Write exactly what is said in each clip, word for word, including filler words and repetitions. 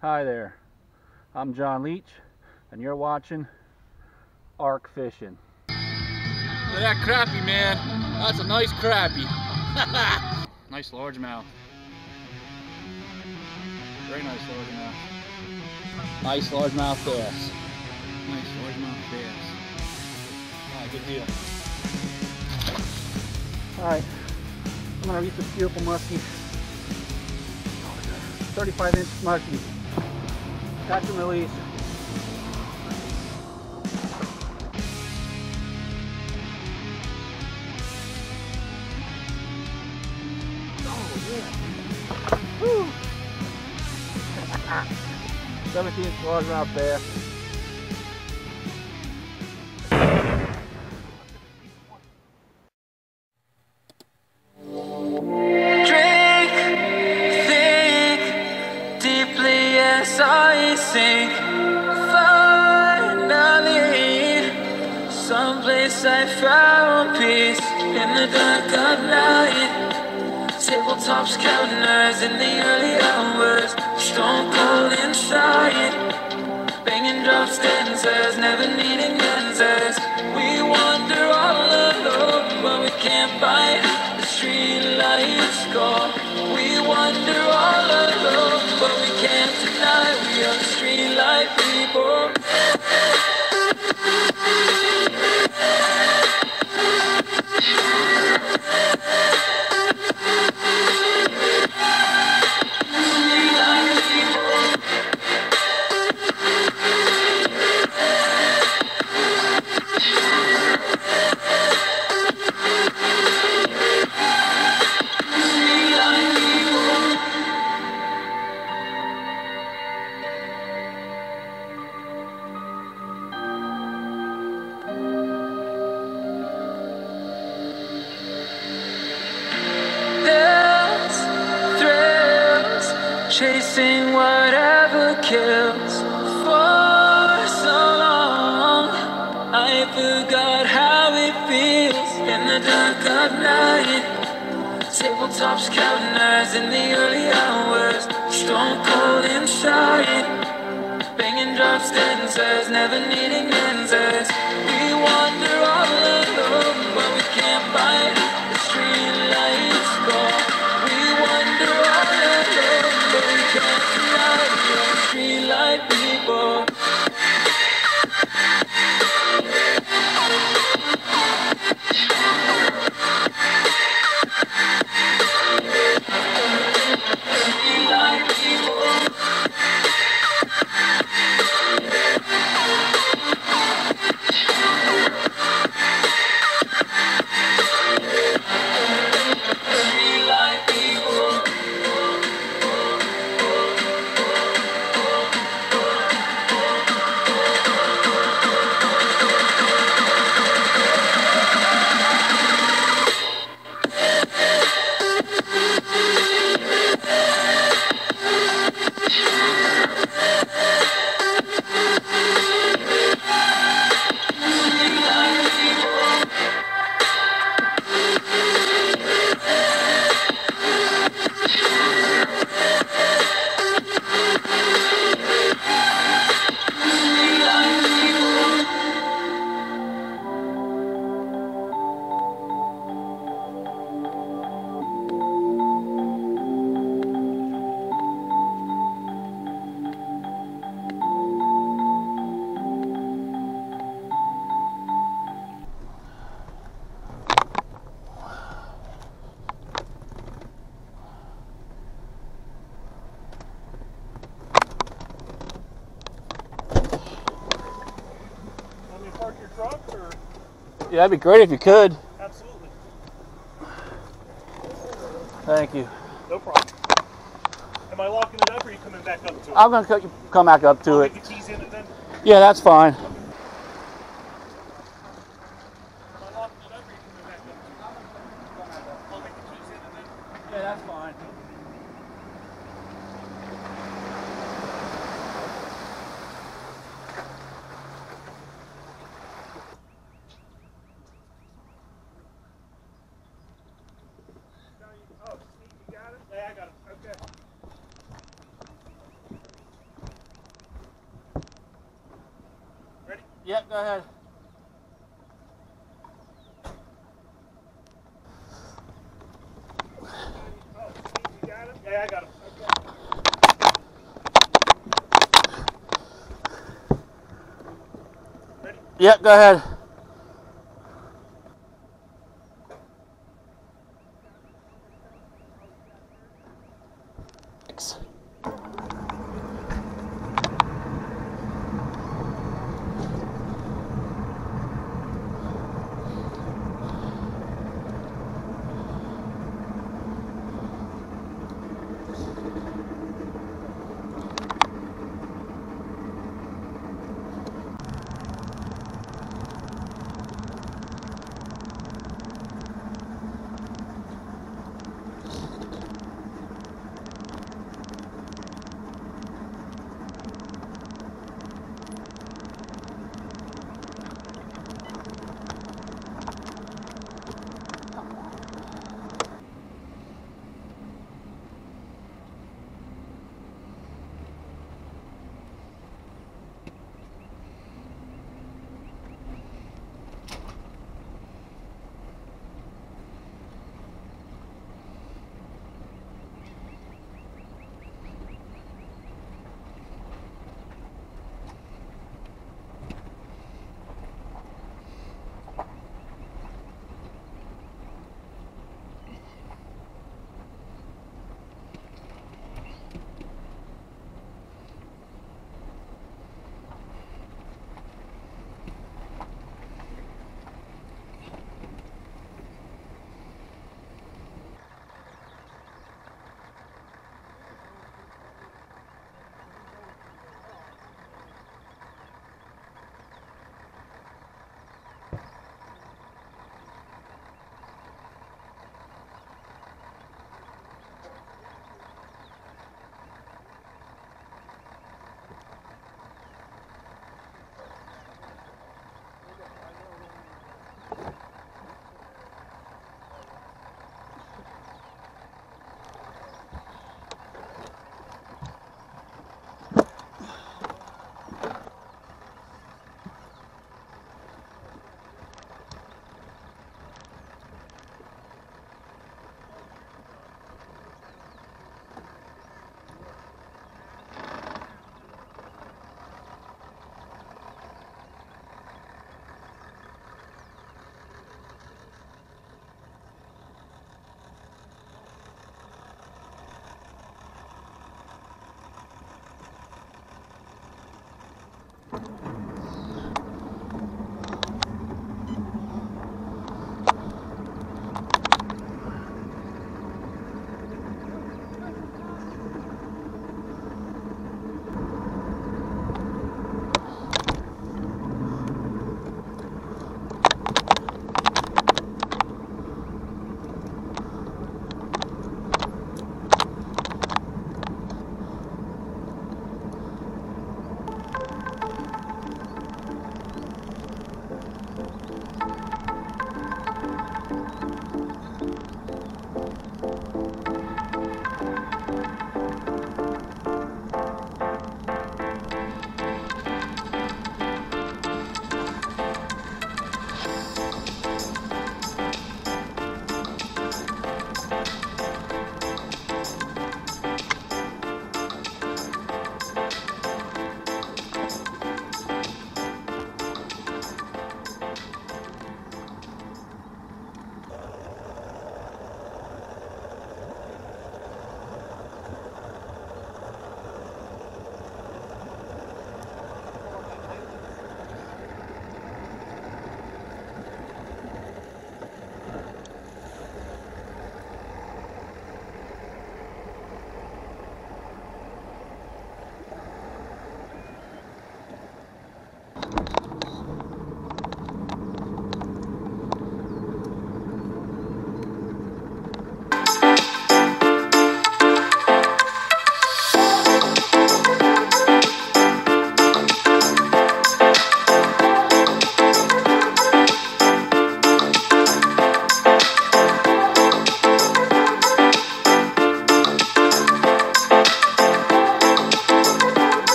Hi there, I'm John Leach, and you're watching Arc Fishing. Look at that crappie, man. That's a nice crappie. Nice largemouth. Very nice largemouth. Nice largemouth bass. Nice largemouth bass. Alright, good deal. Alright, I'm going to release this beautiful muskie. thirty-five inch muskie. Catch and release. Woo. seventeen inch largemouth bass. Drink, think deeply as I sink. Finally, someplace I found peace in the dark of night. Tabletops, counters in the early hours, stone cold inside. Banging drop stanzas, never needing answers. We wander all alone, but we can't find the street lights call. We wander all alone, but we can't deny we are the street light people. Chasing whatever kills. For so long I forgot how it feels in the dark of night. Tabletops, counters in the early hours, stone cold inside. Banging drop stanzas, never needing answers. We wander all alone, but we can't find the street lights call. We wander all alone, but we can't deny we're street light people. Street light people. Street light people. Yeah, that'd be great if you could. Absolutely. Thank you. No problem. Am I locking it up or are you coming back up to it? I'm gonna come back up to I'll it. get the keys in it then? Yeah, that's fine. Am I locking it up or are you coming back up to it? I'll get the keys in it then? Yeah, that's fine. Oh, Steve, you got it? Yeah, I got it. Okay. Yep, go ahead. You got him? Yeah, I got him. Ready? Yep, go ahead. Thanks.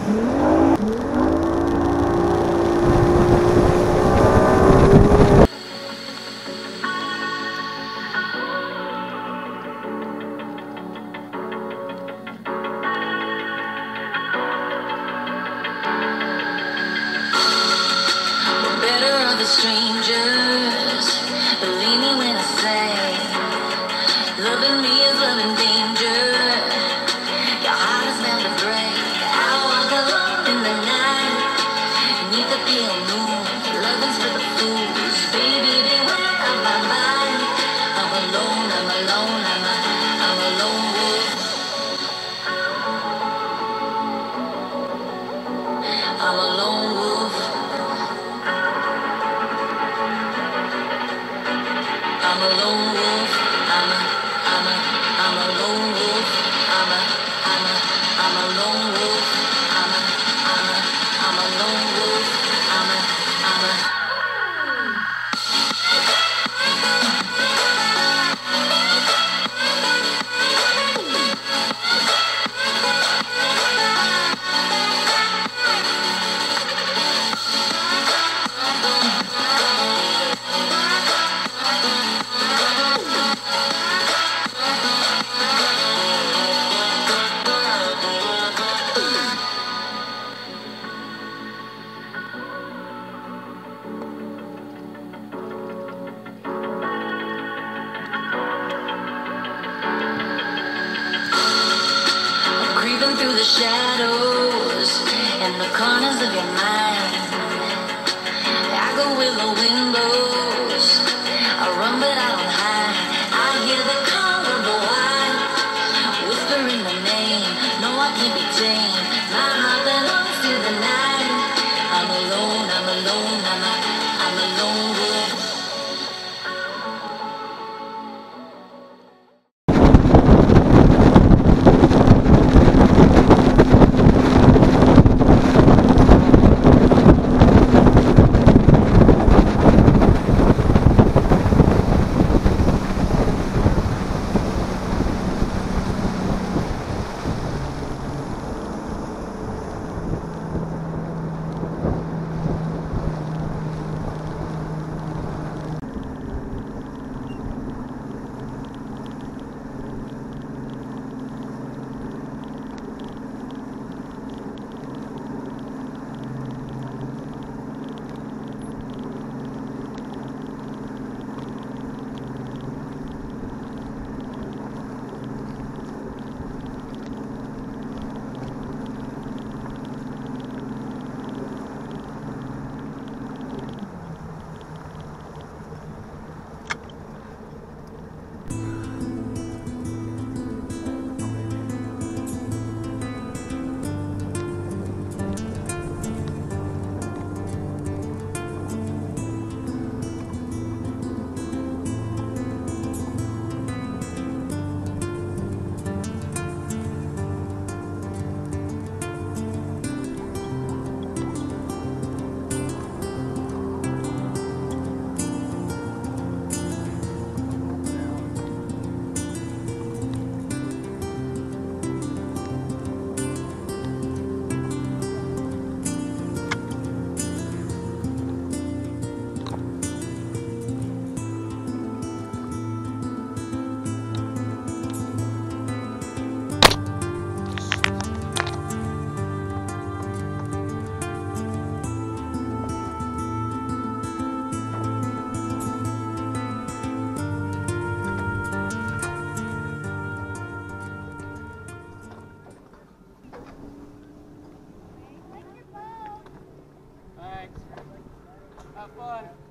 Better of the strangers, believe me when I say, loving me is loving danger. Your heart is bound to break. I walk alone in the night, beneath the pale moon. Loving's for the fools, baby, beware of my mind. I'm alone, I'm alone, I'm a, I'm a lone wolf. I'm a lone wolf. I'm a lone wolf. I'm a, I'm a, I'm a lone wolf. I'm a, I'm a, I'm a lone wolf. I'm a, I'm a, I'm a lone wolf. I'm a, I'm a. Creeping through the shadows and the corners of your mind. I go where the wind blows. I run but I don't hide. I hear the call of the wild, whispering the name. No, I can't be tamed. My heart belongs to the night. I'm alone, I'm alone, I'm a, I'm a lone wolf. Have fun.